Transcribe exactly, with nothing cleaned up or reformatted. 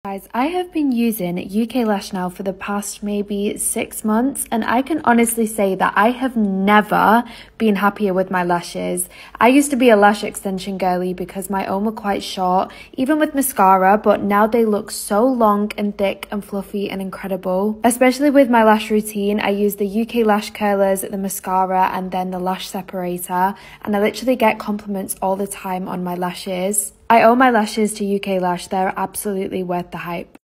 Guys, I have been using UKLASH now for the past maybe six months and I can honestly say that I have never been happier with my lashes. I used to be a lash extension girly because my own were quite short, even with mascara, but now they look so long and thick and fluffy and incredible. Especially with my lash routine, I use the UKLASH curlers, the mascara and then the lash separator, and I literally get compliments all the time on my lashes. I owe my lashes to UKLASH, they're absolutely worth the hype.